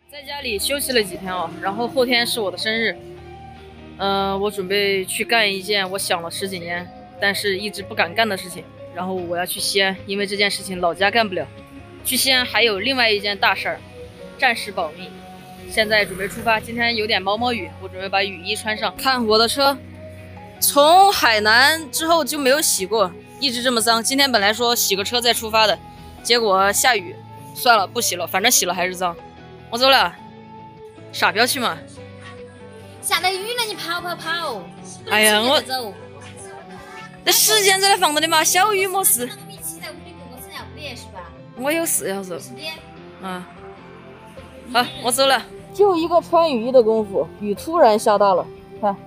在家里休息了几天啊，然后后天是我的生日。我准备去干一件我想了10几年，但是一直不敢干的事情。然后我要去西安，因为这件事情老家干不了。去西安还有另外一件大事儿，暂时保密。现在准备出发，今天有点毛毛雨，我准备把雨衣穿上。看我的车，从海南之后就没有洗过，一直这么脏。今天本来说洗个车再出发的，结果下雨，算了，不洗了，反正洗了还是脏。我走了，傻彪去嘛！ 下了雨了，你跑！ 哎呀，我那时间在那放着的嘛，小雨没事。我有事要走。啊，好，我走了。就一个穿雨衣的功夫，雨突然下大了，看，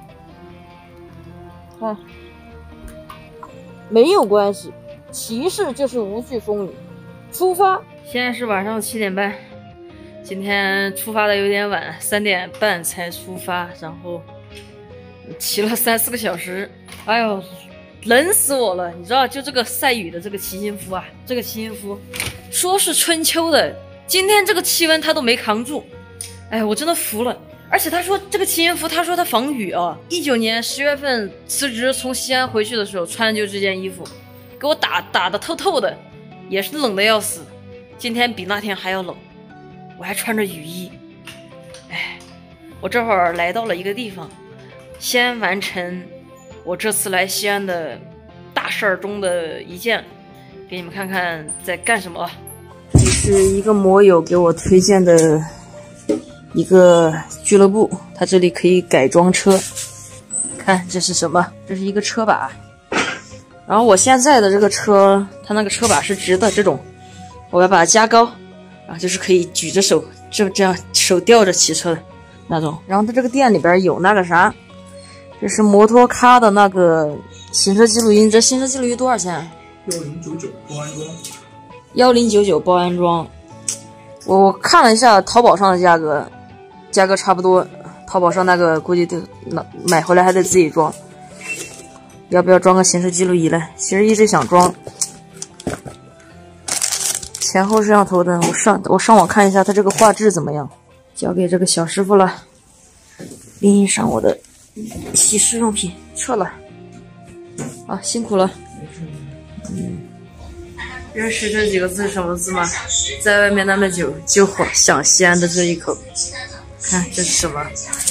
没有关系，骑士就是无惧风雨。出发，现在是晚上7点半。今天出发的有点晚，3点半才出发，然后骑了3、4个小时，哎呦，冷死我了！你知道，就这个晒雨的这个骑行服啊，这个骑行服说是春秋的，今天这个气温它都没扛住，哎，我真的服了。而且他说这个骑行服，他说他防雨啊。19年10月份辞职从西安回去的时候穿的就这件衣服，给我打的透透的，也是冷的要死。今天比那天还要冷。我还穿着雨衣，哎，我这会儿来到了一个地方，先完成我这次来西安的大事儿中的一件，给你们看看在干什么。这是一个摩友给我推荐的一个俱乐部，它这里可以改装车。看这是什么？这是一个车把，然后我现在的这个车，它那个车把是直的，这种，我要把它加高。然后就是可以举着手，这样手吊着骑车的那种。然后它这个店里边有那个啥，这是摩托咖的那个行车记录仪。这行车记录仪多少钱？1099包安装。1099包安装。我看了一下淘宝上的价格差不多。淘宝上那个估计得买回来还得自己装。要不要装个行车记录仪嘞？其实一直想装。前后摄像头的，我上网看一下它这个画质怎么样。交给这个小师傅了，拎上我的洗漱用品，撤了。啊，辛苦了。认识这几个字是什么字吗？在外面那么久，就想西安的这一口。看这是什么？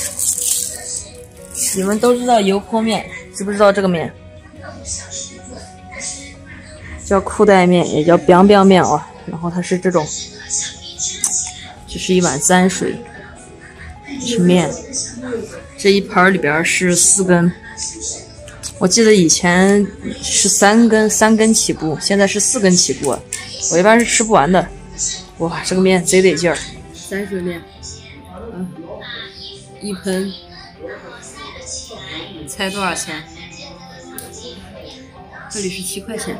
你们都知道油泼面，知不知道这个面？叫裤带面，也叫 biang biang 面啊。然后它是这种，这是一碗沾水，是面。这一盘里边是4根，我记得以前是3根起步，现在是4根起步。我一般是吃不完的。哇，这个面贼得劲儿，沾水面，一盆，猜多少钱？这里是7块钱。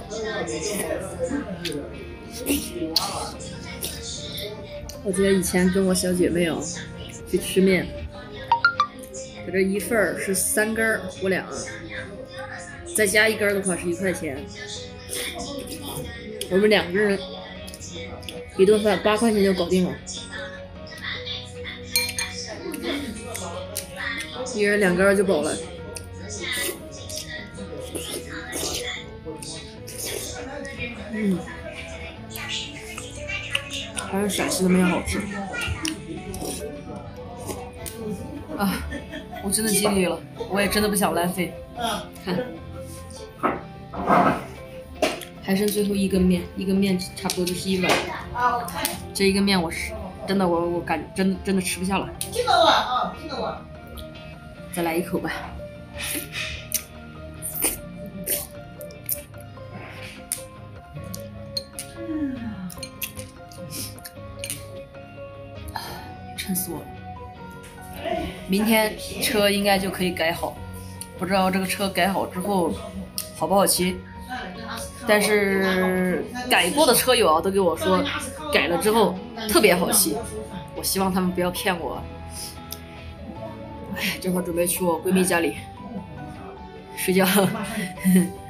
我记得以前跟我小姐妹去吃面，我这一份是3根5两，再加1根的话是1块钱。我们2个人一顿饭8块钱就搞定了，一人2根就饱了。还是陕西的面好吃啊！我真的尽力了，我也真的不想浪费。看，还剩最后1根面，一根面差不多就是1碗。这一根面我是真的，我感觉真的吃不下了。听到我啊，听到我。再来1口吧。撑死我了！明天车应该就可以改好，不知道这个车改好之后好不好骑。但是改过的车友啊都给我说，改了之后特别好骑。我希望他们不要骗我。哎，这会儿准备去我闺蜜家里睡觉。